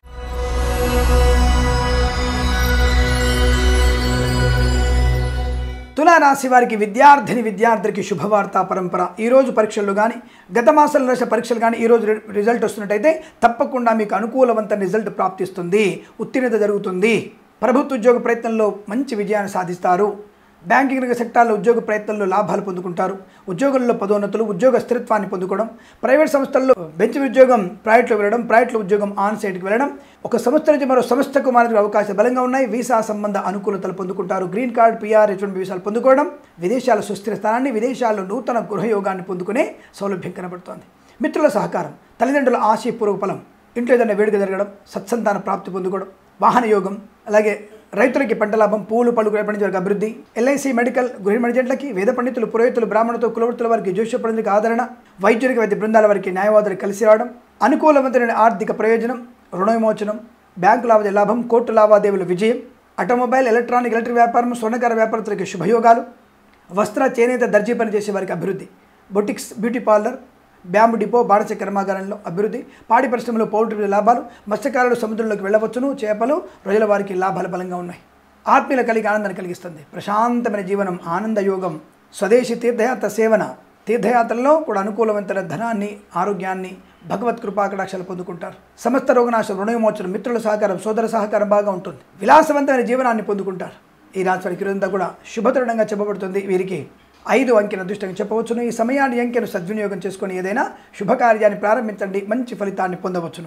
తులారాశి వారికి విద్యార్థులకి శుభవార్త పరంపర. ఈరోజు పరీక్షలు కానీ, గత మాసంలో రాసిన పరీక్షలు కానీ ఈరోజు రిజల్ట్ వస్తున్నట్టయితే తప్పకుండా మీకు అనుకూలవంతమైన రిజల్ట్ ప్రాప్తిస్తుంది, ఉత్తీర్ణత జరుగుతుంది. ప్రభుత్వ ఉద్యోగ ప్రయత్నంలో మంచి విజయాన్ని సాధిస్తారు. బ్యాంకింగ్ రంగ సెక్టార్లో ఉద్యోగ ప్రయత్నంలో లాభాలు పొందుకుంటారు. ఉద్యోగంలో పదోన్నతులు, ఉద్యోగ స్థిరత్వాన్ని పొందుకోవడం, ప్రైవేట్ సంస్థల్లో బెంచ్ ఉద్యోగం ప్రైవేట్లో వెళ్ళడం, ప్రైవేట్లో ఉద్యోగం ఆన్ సైట్కి వెళ్ళడం, ఒక సంస్థ నుంచి మరో సంస్థకు మారే అవకాశాలు బలంగా ఉన్నాయి. వీసా సంబంధ అనుకూలతలు పొందుకుంటారు. గ్రీన్ కార్డ్, PR, H1B వీసాలు పొందుకోవడం, విదేశాల సుస్థిర స్థానాన్ని, విదేశాల్లో నూతన గృహయోగాన్ని పొందుకునే సౌలభ్యం కనబడుతోంది. మిత్రుల సహకారం, తల్లిదండ్రుల ఆశయపూర్వక ఫలం, ఇంట్లో ఏదైనా వేడుక జరగడం, సత్సంతాన ప్రాప్తి పొందుకోవడం, వాహన యోగం, అలాగే రైతులకి పంట లాభం, పూలు పళ్ళు పండించే వారికి అభివృద్ధి, LIC, మెడికల్, గృహ మెడిజెంట్లకి, వేద పండితులు, పురోహితులు, బ్రాహ్మణులతో, కులవృత్తుల వారికి, జ్యోతిష పండితులకి ఆదరణ, వైద్యులకి, వైద్య బృందాల వారికి, న్యాయవాదులు కలిసి రావడం, అనుకూలవంతమైన ఆర్థిక ప్రయోజనం, రుణ విమోచనం, బ్యాంకు లావాదేవీ లాభం, కోర్టు లావాదేవీల విజయం, ఆటోమొబైల్, ఎలక్ట్రిక్ వ్యాపారం, స్వర్ణకార వ్యాపారస్తులకి శుభయోగాలు, వస్త్ర, చేనేత, దర్జీ పని చేసే వారికి అభివృద్ధి, boutiques, beauty parlour, bamboo depot, బాణస కర్మాగారంలో అభివృద్ధి, పాడి పరిశ్రమలో పౌల్ట్రీ లాభాలు, మత్స్యకారులు సముద్రంలోకి వెళ్ళవచ్చును, చేపలు, రొయ్యల వారికి లాభాలు బలంగా ఉన్నాయి. ఆత్మీయుల కలిగి ఆనందాన్ని కలిగిస్తుంది. ప్రశాంతమైన జీవనం, ఆనంద యోగం, స్వదేశీ తీర్థయాత్ర సేవన, తీర్థయాత్రల్లో కూడా అనుకూలవంతమైన ధనాన్ని, ఆరోగ్యాన్ని, భగవత్ కృపాకటాక్షాలు పొందుకుంటారు. సమస్త రోగనాశం, రుణ విమోచనం, మిత్రుల సహకారం, సోదర సహకారం బాగా ఉంటుంది. విలాసవంతమైన జీవనాన్ని పొందుకుంటారు. ఈ రాశి వారికి ఇదంతా కూడా శుభతరుణంగా చెప్పబడుతుంది. వీరికి 5 అంకెను అదృష్టంగా చెప్పవచ్చును. ఈ సమయాన్ని, అంకెను సద్వినియోగం చేసుకొని ఏదైనా శుభకార్యాన్ని ప్రారంభించండి, మంచి ఫలితాన్ని పొందవచ్చును.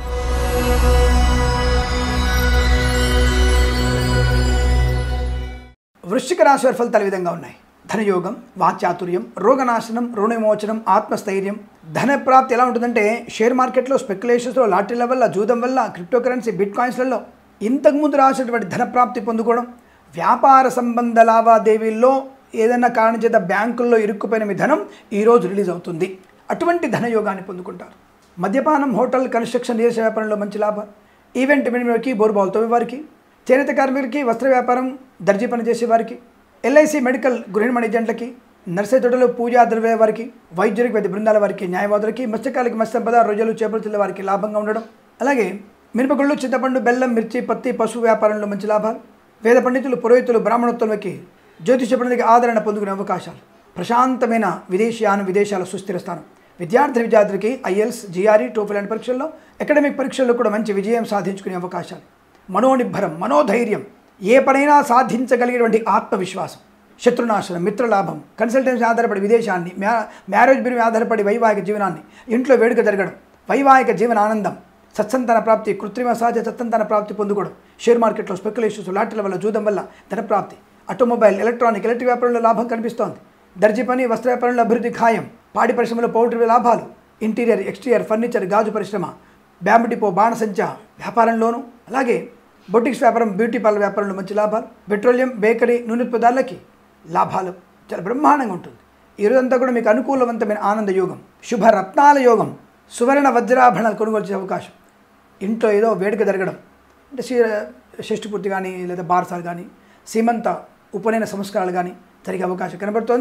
వృశ్చిక రాశి వారి ఫలితాలు ఈ విధంగా ఉన్నాయి. ధనయోగం, వాక్చాతుర్యం, రోగనాశనం, రుణ విమోచనం, ఆత్మస్థైర్యం, ధన ప్రాప్తి ఎలా ఉంటుందంటే షేర్ మార్కెట్లో, స్పెక్యులేషన్స్లో, లాటరీల వల్ల, జూదం వల్ల, క్రిప్టో కరెన్సీ, బిట్ కాయిన్స్లలో ఇంతకుముందు రాసినటువంటి ధన ప్రాప్తి పొందుకోవడం, వ్యాపార సంబంధ లావాదేవీల్లో ఏదైనా కారణం చేత బ్యాంకుల్లో ఇరుక్కుపోయిన మీ ధనం ఈరోజు రిలీజ్ అవుతుంది. అటువంటి ధనయోగాన్ని పొందుకుంటారు. మద్యపానం, హోటల్, కన్స్ట్రక్షన్, రియల్ వ్యాపారంలో మంచి లాభాలు, ఈవెంట్ మేనేజ్మెంట్కి, బోర్బాల్ తవ్వే వారికి, చేనేత కార్మికులకి, వస్త్ర వ్యాపారం, దర్జీ పని చేసే వారికి, LIC, మెడికల్, గృహ మెడిజెంట్లకి, నర్సరీ తోటలు, పూజా ద్రవ్య వారికి, వైద్యులకి, వైద్య బృందాల వారికి, న్యాయవాదులకి, మత్స్యకారులకి, మత్స్య సంపద, రొయ్యలు, చేపల చిల్ల వారికి లాభంగా ఉండడం, అలాగే మినపగుళ్ళు, చింతపండు, బెల్లం, మిర్చి, పత్తి, పశువు వ్యాపారంలో మంచి లాభాలు, వేద పండితులు, పురోహితులు, బ్రాహ్మణోత్తములకి, జ్యోతిష పండితులకి ఆదరణ పొందుకునే అవకాశాలు, ప్రశాంతమైన విదేశాల సుస్థిర స్థానం, విద్యార్థులకి IELTS, GRE, TOEFL లాంటి పరీక్షల్లో, అకాడమిక్ పరీక్షల్లో కూడా మంచి విజయం సాధించుకునే అవకాశాలు, మనోనిబ్బరం, మనోధైర్యం, ఏ పనైనా సాధించగలిగేటువంటి ఆత్మవిశ్వాసం, శత్రునాశనం, మిత్రలాభం, కన్సల్టెన్సీ ఆధారపడి విదేశాన్ని, మ్యారేజ్ బిల్ ఆధారపడి వైవాహిక జీవనాన్ని, ఇంట్లో వేడుక జరగడం, వైవాహిక జీవన ఆనందం, సత్సంతాన ప్రాప్తి, కృత్రిమ సహజ సత్సంతాన ప్రాప్తి పొందుకోవడం, షేర్ మార్కెట్లో స్పెక్యులేషన్స్, లాటరీల వల్ల, జూదం వల్ల ధన ప్రాప్తి, ఆటోమొబైల్, ఎలక్ట్రిక్ వ్యాపారంలో లాభం కనిపిస్తోంది. దర్జీ పని, వస్త్ర వ్యాపారంలో అభివృద్ధి ఖాయం, పాడి పరిశ్రమలో పౌల్ట్రీ లాభాలు, ఇంటీరియర్, ఎక్స్టీరియర్, ఫర్నిచర్, గాజు పరిశ్రమ, బ్యాంబు డిపో, బాణసంచ వ్యాపారంలోనూ, అలాగే బొటిక్స్ వ్యాపారం, బ్యూటీ పార్లర్ వ్యాపారంలో మంచి లాభాలు, పెట్రోలియం, బేకరీ, నూనె పదార్థాలకి లాభాలు చాలా బ్రహ్మాండంగా ఉంటుంది. ఈరోజంతా కూడా మీకు అనుకూలవంతమైన ఆనంద యోగం, శుభరత్నాల యోగం, సువర్ణ వజ్రాభరణాలు కొనుగోలు చేసే అవకాశం, ఇంట్లో ఏదో వేడుక జరగడం అంటే షష్ఠి పూర్తి కానీ లేదా బారసాలు కానీ, సీమంత ఉపనయన సంస్కారాలు కానీ జరిగే అవకాశం కనబడుతోంది.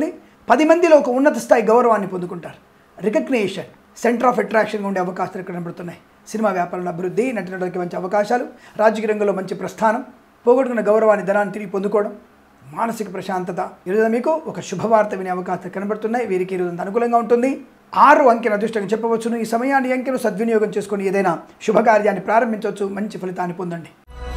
10 మందిలో ఒక ఉన్నత స్థాయి గౌరవాన్ని పొందుకుంటారు. రికగ్నిషన్, సెంటర్ ఆఫ్ అట్రాక్షన్గా ఉండే అవకాశాలు ఇక్కడ కనబడుతున్నాయి. సినిమా వ్యాపారంలో అభివృద్ధి, నటినడానికి మంచి అవకాశాలు, రాజకీయ రంగంలో మంచి ప్రస్థానం, పోగొట్టుకున్న గౌరవాన్ని, ధనాన్ని తిరిగి పొందుకోవడం, మానసిక ప్రశాంతత. ఈరోజు మీకు ఒక శుభవార్త వినే అవకాశాలు కనబడుతున్నాయి. వీరికి ఈరోజు అనుకూలంగా ఉంటుంది. 6 అంకెను అదృష్టంగా చెప్పవచ్చును. ఈ సమయాన్ని అంకెను సద్వినియోగం చేసుకొని ఏదైనా శుభకార్యాన్ని ప్రారంభించవచ్చు. మంచి ఫలితాన్ని పొందండి.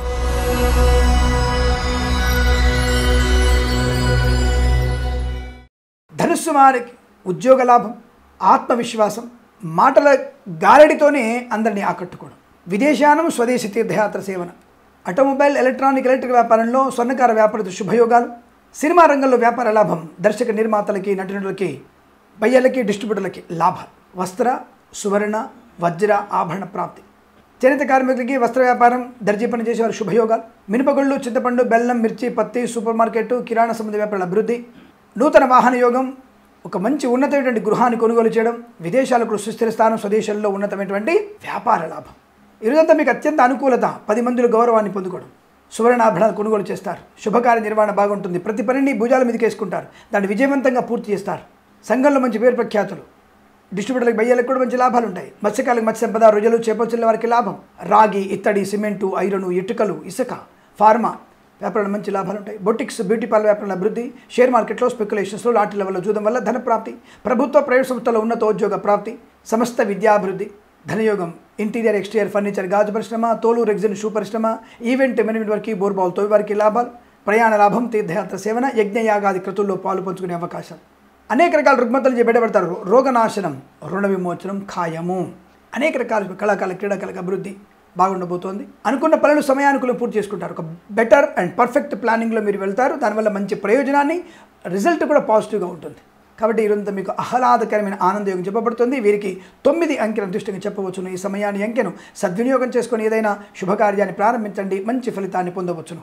ధనుస్సు వారికి ఉద్యోగ లాభం, ఆత్మవిశ్వాసం, మాటల గారడితోనే అందరినీ ఆకట్టుకోవడం, విదేశానం, స్వదేశీ తీర్థయాత్ర సేవన, ఆటోమొబైల్, ఎలక్ట్రిక్ వ్యాపారంలో, స్వర్ణకార వ్యాపార శుభయోగాలు, సినిమా రంగంలో వ్యాపార లాభం, దర్శక నిర్మాతలకి, నటీనటులకి, బయ్యలకి, డిస్ట్రిబ్యూటర్లకి లాభాలు, వస్త్ర, సువర్ణ, వజ్ర ఆభరణ ప్రాప్తి, చేనేత కార్మికులకి వస్త్ర వ్యాపారం, దర్జీ పని చేసేవారు శుభయోగాలు, మినపగుళ్ళు, చింతపండు, బెల్లం, మిర్చి, పత్తి, సూపర్ మార్కెట్, కిరాణా సంబంధ వ్యాపారాల అభివృద్ధి, నూతన వాహన యోగం, ఒక మంచి ఉన్నతమైనటువంటి గృహాన్ని కొనుగోలు చేయడం, విదేశాలకు సుస్థిర స్థానం, స్వదేశాల్లో ఉన్నతమైనటువంటి వ్యాపార లాభం. ఈరోజంతా మీకు అత్యంత అనుకూలత, 10 మందిలో గౌరవాన్ని పొందుకోవడం, సువర్ణాభరణాలు కొనుగోలు చేస్తారు, శుభకార్య నిర్వహణ బాగుంటుంది, ప్రతి పనిని భుజాల మీదకి వేసుకుంటారు, దాన్ని విజయవంతంగా పూర్తి చేస్తారు, సంఘంలో మంచి పేరు ప్రఖ్యాతులు, డిస్ట్రిబ్యూటర్లకు, బయ్యాలకు కూడా మంచి లాభాలు ఉంటాయి, మత్స్యకారులకు మత్స్య సంపద, రొయ్యలు, చేపల వారికి లాభం, రాగి, ఇత్తడి, సిమెంటు, ఐరను, ఇటుకలు, ఇసుక, ఫార్మా వ్యాపారంలో మంచి లాభాలు ఉంటాయి, బొటిక్స్, బ్యూటీ పార్లర్ వ్యాపారంలో అభివృద్ధి, షేర్ మార్కెట్లో, స్పెక్యులేషన్స్లో, లాటరీల వల్ల, జూదం వల్ల ధన ప్రాప్తి, ప్రభుత్వ ప్రైవేట్ సంస్థల్లో ఉన్నతోద్యోగ ప్రాప్తి, సమస్త విద్యాభివృద్ధి, ధనయోగం, ఇంటీరియర్, ఎక్స్టీరియర్ ఫర్నిచర్, గాజు పరిశ్రమ, తోలు, రెగ్జిన్, షూ పరిశ్రమ, ఈవెంట్ మేనేజ్మెంట్ వారికి, బోర్బాల్ తోవి వారికి లాభాలు, ప్రయాణ లాభం, తీర్థయాత్ర సేవన, యజ్ఞయాగాది క్రతుల్లో పాలు పంచుకునే అవకాశం, అనేక రకాల రుగ్మతలు చేపట్టబడతారు, రోగనాశనం, రుణ విమోచనం ఖాయము, అనేక రకాల కళాకాల, క్రీడాకాలకు అభివృద్ధి బాగుండబోతోంది. అనుకున్న పనులు సమయానుకూలం పూర్తి చేసుకుంటారు. ఒక బెటర్ అండ్ పర్ఫెక్ట్ ప్లానింగ్లో మీరు వెళ్తారు. దానివల్ల మంచి ప్రయోజనాన్ని, రిజల్ట్ కూడా పాజిటివ్గా ఉంటుంది. కాబట్టి ఈరోజు మీకు ఆహ్లాదకరమైన ఆనందయోగం చెప్పబడుతుంది. వీరికి 9 అంకెను దృష్టిగా చెప్పవచ్చును. ఈ సమయాన్ని అంకెను సద్వినియోగం చేసుకొని ఏదైనా శుభకార్యాన్ని ప్రారంభించండి, మంచి ఫలితాన్ని పొందవచ్చును.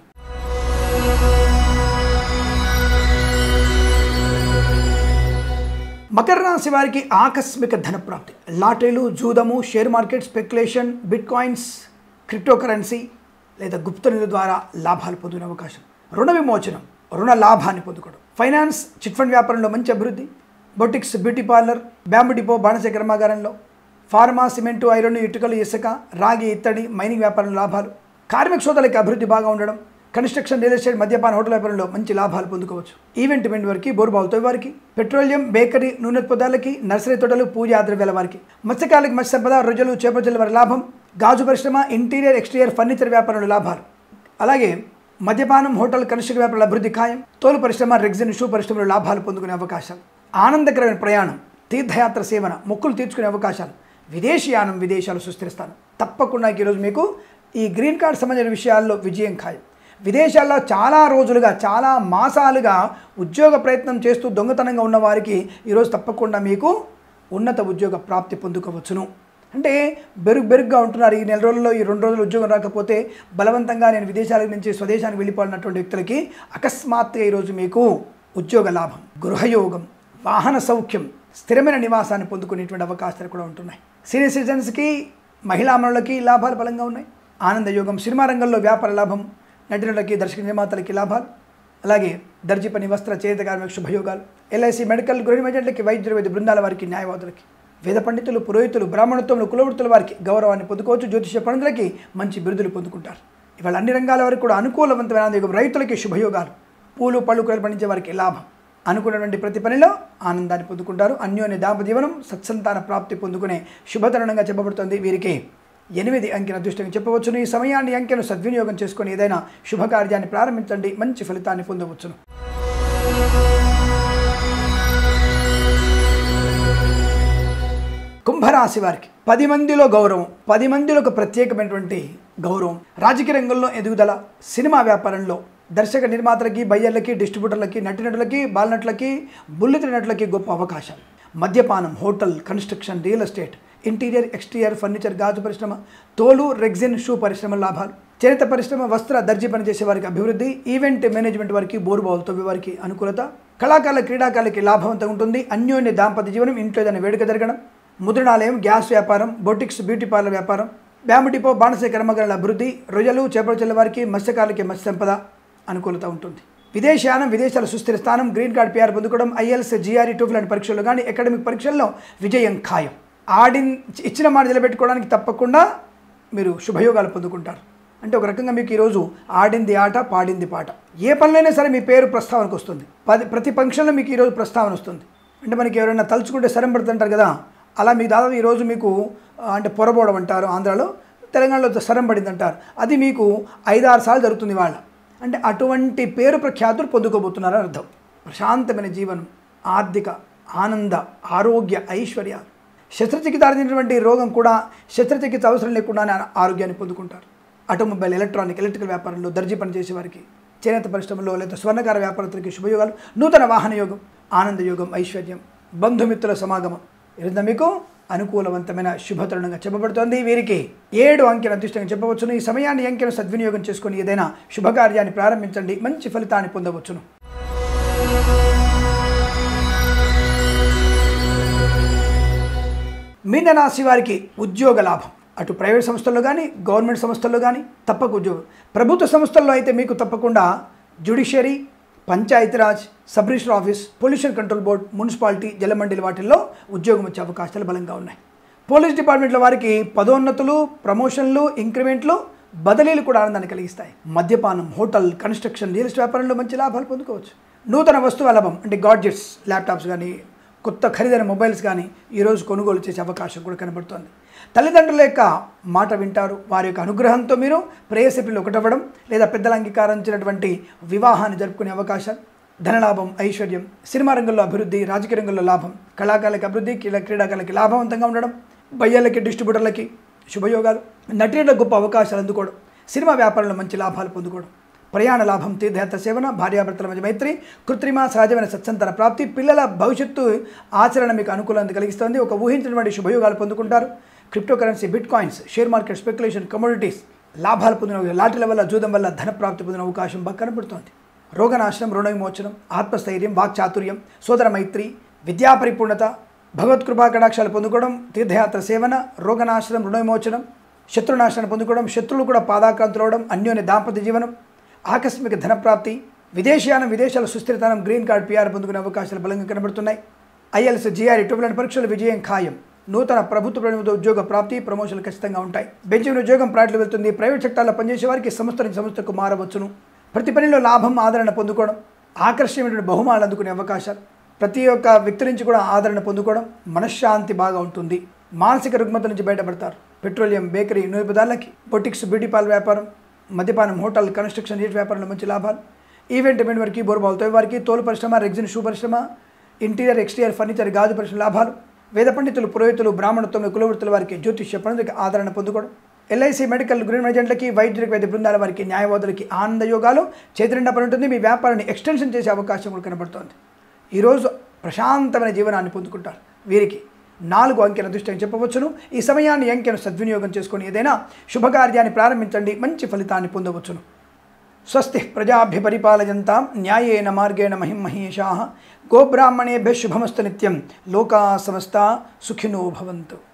మకర రాశి వారికి ఆకస్మిక ధన ప్రాప్తి, లాటరీలు, జూదము, share market, speculation, bitcoins, cryptocurrency లేదా గుప్త నిధుల ద్వారా లాభాలు పొందిన అవకాశం, రుణ విమోచనం, రుణ లాభాన్ని పొందుకోవడం, ఫైనాన్స్, చిట్ ఫండ్ వ్యాపారంలో మంచి అభివృద్ధి, boutiques, beauty parlour, bamboo depot, బాణస కర్మాగారంలో, ఫార్మా, సిమెంటు, ఐరన్, ఇటుకలు, ఇసుక, రాగి, ఇత్తడి, మైనింగ్ వ్యాపారంలో లాభాలు, కార్మిక సోదరులకి అభివృద్ధి బాగా ఉండడం, కన్స్ట్రక్షన్, రియల్ ఎస్టేట్, మద్యపాన, హోటల్ వ్యాపారంలో మంచి లాభాలు పొందుకోవచ్చు, ఈవెంట్ వారికి, బోర్బావులతో వారికి, పెట్రోలియం, బేకరీ, నూనె పదార్థాలకి, నర్సరీ తోటలు, పూజా ద్రవ్యాల వారికి, మత్స్యకారులకు మత్స్య సంపద, రొయ్యలు, చేపల వారి లాభం, గాజు పరిశ్రమ, ఇంటీరియర్, ఎక్స్టీరియర్ ఫర్నిచర్ వ్యాపారంలో లాభాలు, అలాగే మద్యపానం, హోటల్, కన్స్ట్రక్షన్ వ్యాపారాల అభివృద్ధి ఖాయం, తోలు పరిశ్రమ, రెగ్జిన్, షూ పరిశ్రమలో లాభాలు పొందుకునే అవకాశం, ఆనందకరమైన ప్రయాణం, తీర్థయాత్ర సేవన, మొక్కులు తీర్చుకునే అవకాశాలు, విదేశీయానం, విదేశాలు సుస్థిరస్థానం. తప్పకుండా ఈరోజు మీకు ఈ గ్రీన్ కార్డ్ సంబంధించిన విషయాల్లో విజయం ఖాయం. విదేశాల్లో చాలా రోజులుగా, చాలా మాసాలుగా ఉద్యోగ ప్రయత్నం చేస్తూ దొంగతనంగా ఉన్న వారికి ఈరోజు తప్పకుండా మీకు ఉన్నత ఉద్యోగ ప్రాప్తి పొందుకోవచ్చును. అంటే బెరుగ్గా ఉంటున్నారు. ఈ నెల రోజుల్లో, ఈ 2 రోజులు ఉద్యోగం రాకపోతే బలవంతంగా నేను విదేశాల నుంచి స్వదేశానికి వెళ్ళిపోయినటువంటి వ్యక్తులకి అకస్మాత్తుగా ఈరోజు మీకు ఉద్యోగ లాభం, గృహయోగం, వాహన సౌఖ్యం, స్థిరమైన నివాసాన్ని పొందుకునేటువంటి అవకాశాలు కూడా ఉంటున్నాయి. సీనియర్ సిటిజన్స్కి, మహిళామణులకి లాభాలు బలంగా ఉన్నాయి. ఆనందయోగం, సినిమా రంగంలో వ్యాపార లాభం, నటులకి, దర్శక నిర్మాతలకి లాభాలు, అలాగే దర్జీ పని, వస్త్ర, చేనేత కార్మిక శుభయోగాలు, ఎల్ఐసి, మెడికల్, గృహ ఏజెంట్లకి, వైద్య బృందాల వారికి, న్యాయవాదులకి, వేద పండితులు, పురోహితులు, బ్రాహ్మణత్వంలో, కులవృత్తుల వారికి గౌరవాన్ని పొందుకోవచ్చు. జ్యోతిష పండితులకి మంచి బిరుదులు పొందుకుంటారు. ఇవాళ అన్ని రంగాల వారికి కూడా అనుకూలవంతమైన ఆనందయోగం, రైతులకి శుభయోగాలు, పూలు పళ్ళు కూరలు పండించే వారికి లాభం, అనుకున్నటువంటి ప్రతి పనిలో ఆనందాన్ని పొందుకుంటారు. అన్యోన్య దాంపత్య జీవనం, సత్సంతాన ప్రాప్తి పొందుకునే శుభతరుణంగా చెప్పబడుతుంది. వీరికి 8 అంకెను అదృష్టంగా చెప్పవచ్చును. ఈ సమయాన్ని అంకెను సద్వినియోగం చేసుకొని ఏదైనా శుభకార్యాన్ని ప్రారంభించండి, మంచి ఫలితాన్ని పొందవచ్చును. కుంభరాశి వారికి 10 మందిలో గౌరవం, 10 మందిలో ఒక ప్రత్యేకమైనటువంటి గౌరవం, రాజకీయ రంగంలో ఎదుగుదల, సినిమా వ్యాపారంలో దర్శక నిర్మాతలకి, బయ్యర్లకి, డిస్ట్రిబ్యూటర్లకి, నటినటులకి, బాలనటులకి, బుల్లితెర నటులకి గొప్ప అవకాశాలు, మద్యపానం, hotel, construction, real estate, interior, exterior furniture, గాజు పరిశ్రమ, తోలు, రెగ్జిన్, షూ పరిశ్రమ లాభాలు, చేనేత పరిశ్రమ, వస్త్ర, దర్జీ పనిచేసే వారికి అభివృద్ధి, ఈవెంట్ మేనేజ్మెంట్ వారికి, బోర్బావులతో వారికి అనుకూలత, కళాకారుల, క్రీడాకారులకి లాభవంతంగా ఉంటుంది. అన్యోన్య దాంపత్య జీవనం, ఇంట్లో ఏదైనా వేడుక జరగడం, ముద్రణాలయం, గ్యాస్ వ్యాపారం, బొటిక్స్, బ్యూటీ పార్లర్ వ్యాపారం, బ్యాంబు డిపో, బాణస కర్మాగారాల అభివృద్ధి, రొయ్యలు, చేపల వారికి, మత్స్యకారులకి మత్స్య సంపద అనుకూలత ఉంటుంది. విదేశానం విదేశాల సుస్థిర స్థానం, గ్రీన్ కార్డ్ PR పొందుకోవడం, IELTS GRE TOEFL లాంటి పరీక్షల్లో కానీ అకాడమిక్ పరీక్షల్లో విజయం ఖాయం. ఇచ్చిన మాట నిలబెట్టుకోవడానికి తప్పకుండా మీరు శుభయోగాలు పొందుకుంటారు. అంటే ఒక రకంగా మీకు ఈరోజు ఆడింది ఆట పాడింది పాట. ఏ పనులైనా సరే మీ పేరు ప్రస్తావనకు వస్తుంది. ప్రతి ఫంక్షన్లో మీకు ఈరోజు ప్రస్తావన వస్తుంది. అంటే మనకి ఎవరైనా తలుచుకుంటే శరం పడుతుంటారు కదా, అలా మీకు దాదాపు ఈరోజు మీకు అంటే పొరబోవడం అంటారు ఆంధ్రాలో, తెలంగాణలో శరం పడింది అంటారు. అది మీకు 5-6 సార్లు జరుగుతుంది వాళ్ళ. అంటే అటువంటి పేరు ప్రఖ్యాతులు పొందుకోబోతున్నారని అర్థం. ప్రశాంతమైన జీవనం, ఆర్థిక ఆనంద ఆరోగ్య ఐశ్వర్యాలు, శస్త్రచికిత్స దారితీసినటువంటి రోగం కూడా శస్త్రచికిత్స అవసరం లేకుండానే ఆరోగ్యాన్ని పొందుకుంటారు. ఆటోమొబైల్, ఎలక్ట్రానిక్, ఎలక్ట్రికల్ వ్యాపారంలో, దర్జీ పని చేసే వారికి, చేనేత పరిశ్రమలో లేదా స్వర్ణకార వ్యాపారస్తులకి శుభయోగాలు, నూతన వాహన యోగం, ఆనంద యోగం, ఐశ్వర్యం, బంధుమిత్రుల సమాగమం ఈరోజు మీకు అనుకూలవంతమైన శుభతరుణంగా చెప్పబడుతోంది. వీరికి 7 అంకెల అదృష్టంగా చెప్పవచ్చును. ఈ సమయాన్ని అంకెను సద్వినియోగం చేసుకుని ఏదైనా శుభకార్యాన్ని ప్రారంభించండి, మంచి ఫలితాన్ని పొందవచ్చును. మీన రాశి వారికి ఉద్యోగ లాభం. అటు ప్రైవేట్ సంస్థల్లో కానీ గవర్నమెంట్ సంస్థల్లో కానీ తప్పక ఉద్యోగం. ప్రభుత్వ సంస్థల్లో అయితే మీకు తప్పకుండా judiciary, Panchayati Raj, sub register office, pollution control board, municipality, Jalamandali వాటిల్లో ఉద్యోగం వచ్చే అవకాశాలు బలంగా ఉన్నాయి. పోలీస్ డిపార్ట్మెంట్లో వారికి పదోన్నతులు, ప్రమోషన్లు, ఇంక్రిమెంట్లు, బదిలీలు కూడా ఆనందాన్ని కలిగిస్తాయి. మద్యపానం, హోటల్, కన్స్ట్రక్షన్, రియల్ ఎస్టేట్ వ్యాపారంలో మంచి లాభాలు పొందుకోవచ్చు. నూతన వస్తువు లాభం అంటే గాడ్జెట్స్, ల్యాప్టాప్స్ కానీ కొత్త ఖరీదైన మొబైల్స్ కానీ ఈరోజు కొనుగోలు చేసే అవకాశం కూడా కనబడుతోంది. తల్లిదండ్రుల యొక్క మాట వింటారు. వారి యొక్క అనుగ్రహంతో మీరు ప్రేయసిపిలు ఒకటవ్వడం లేదా పెద్దల అంగీకరించినటువంటి వివాహాన్ని జరుపుకునే అవకాశం, ధనలాభం, ఐశ్వర్యం, సినిమా రంగంలో అభివృద్ధి, రాజకీయ రంగంలో లాభం, కళాకారులకి అభివృద్ధి, క్రీడాకారులకి లాభవంతంగా ఉండడం, బయ్యర్లకి, డిస్ట్రిబ్యూటర్లకి శుభయోగాలు, నటీలకు గొప్ప అవకాశాలు అందుకోవడం, సినిమా వ్యాపారంలో మంచి లాభాలు పొందుకోవడం, ప్రయాణ లాభం, తీర్థయాత్ర సేవన, భార్యాభర్తల మధ్య మైత్రి, కృత్రిమ సహజమైన సత్సంతాన ప్రాప్తి, పిల్లల భవిష్యత్తు ఆచరణ మీకు అనుకూలాన్ని కలిగిస్తుంది. ఒక ఊహించినటువంటి శుభయోగాలు పొందుకుంటారు. Cryptocurrency, bitcoins, share market, speculation, commodities లాభాలు పొందిన, లాటరీల వల్ల, జూదం వల్ల ధనప్రాప్తి పొందిన అవకాశం బాగా కనబడుతోంది. రోగనాశనం, రుణ విమోచనం, ఆత్మస్థైర్యం, వాక్చాతుర్యం, సోదర మైత్రి, విద్యా పరిపూర్ణత, భగవత్కృపా కటాక్షాలు పొందుకోవడం, తీర్థయాత్ర సేవన, రోగనాశనం, రుణ విమోచనం, శత్రునాశనం పొందుకోవడం, శత్రువులు కూడా పాదాక్రాంతులవడం, అన్యోన్య దాంపత్య జీవనం, ఆకస్మిక ధనప్రాప్తి, విదేశానం విదేశాల సుస్థిరతనం, గ్రీన్ కార్డ్ PR పొందుకునే అవకాశాలు బలంగా కనబడుతున్నాయి. IELTS GRE TOEFL లాంటి పరీక్షల విజయం ఖాయం. నూతన ప్రభుత్వ ఉద్యోగ ప్రాప్తి, ప్రమోషన్లు ఖచ్చితంగా ఉంటాయి. బెంచ్ ఉద్యోగం ప్రైవేట్లో వెళ్తుంది. ప్రైవేట్ సెక్టార్లో పనిచేసే వారికి సంస్థ నుంచి సంస్థకు మారవచ్చును. ప్రతి పనిలో లాభం, ఆదరణ పొందుకోవడం, ఆకర్షణీయమైన బహుమానాలు అందుకునే అవకాశాలు, ప్రతి ఒక్క వ్యక్తి నుంచి కూడా ఆదరణ పొందుకోవడం, మనశ్శాంతి బాగా ఉంటుంది. మానసిక రుగ్మత నుంచి బయటపడతారు. పెట్రోలియం, బేకరీ, నూనె పదార్థాలకి, బొటిక్స్, బ్యూటీ పార్లర్ వ్యాపారం, మద్యపానం, హోటల్, కన్స్ట్రక్షన్, రియల్ వ్యాపారంలో మంచి లాభాలు. ఈవెంట్ వారికి, బోర్బాల్తో వారికి, తోలు పరిశ్రమ, రెగ్జిన్ షూ పరిశ్రమ, ఇంటీరియర్, ఎక్స్టీరియర్ ఫర్నిచర్, గాజు పరిశ్రమ లాభాలు. వేద పండితులు, పురోహితులు, బ్రాహ్మణత్వంలో కులవృత్తుల వారికి, జ్యోతిష్య పండితులకి ఆదరణ పొందుకోవడం. LIC మెడికల్, గ్రీన్ ఏజెంట్లకి, వైద్యులకి, వైద్య బృందాల వారికి, న్యాయవాదులకి ఆనంద యోగాలు. చేతినిండా పని ఉంటుంది. మీ వ్యాపారాన్ని ఎక్స్టెన్షన్ చేసే అవకాశం కూడా కనబడుతోంది. ఈరోజు ప్రశాంతమైన జీవనాన్ని పొందుకుంటారు. వీరికి 4 అంకెల అదృష్టం చెప్పవచ్చును. ఈ సమయాన్ని అంకెను సద్వినియోగం చేసుకొని ఏదైనా శుభకార్యాన్ని ప్రారంభించండి, మంచి ఫలితాన్ని పొందవచ్చును. స్వస్తి ప్రజాభ్య పరిపాలయంతాం న్యాయేన మార్గేణ మహిం మహేషాః. గోబ్రాహ్మణేభ్యः శుభమస్తు నిత్యం. లోకా సమస్తా సుఖినో భవంతు.